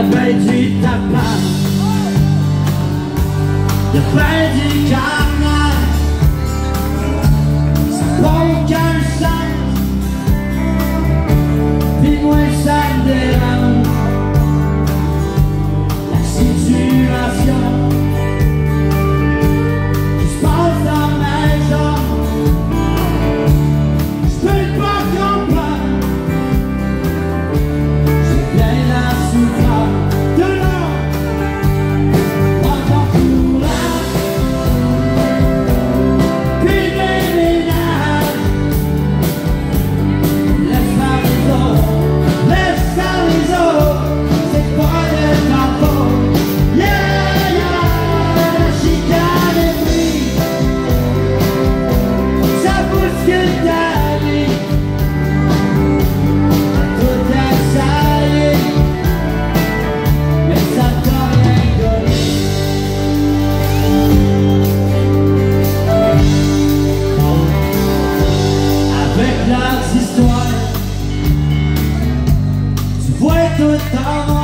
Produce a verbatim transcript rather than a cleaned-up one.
veille du tapin, la veille du carnage, ça prend aucun sens, puis moi ça me dérange, la situation qui se passe dans mes jambes, je peux pas comprendre, j'ai bien la souffrance de l'homme, prends ton courage, puis déménage, laisse faire les autres, laisse faire les autres, c'est pas de ta faute, yeah, yeah, la chicane est prise, ça bouscule ta vie, tout est salé, mais ça t'a rien donné. Avec leurs histoires, tu vois tout en noir.